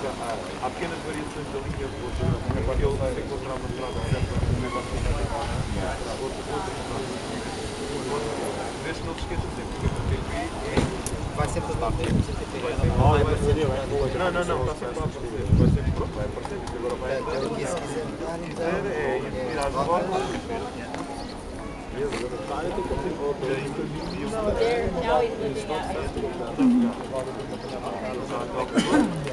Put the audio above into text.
há pequenas variações da linha de outro. Ele se encontrar uma estrada certa, também vai ficar outra estrada. Desde que não se esqueça sempre, porque o TPI vai sempre dar tempo, não, está sempre a aparecer. Vai sempre pronto, vai aparecer. Agora vai então aqui se quiser mudar, então é ir às bordas. Now he's looking at it.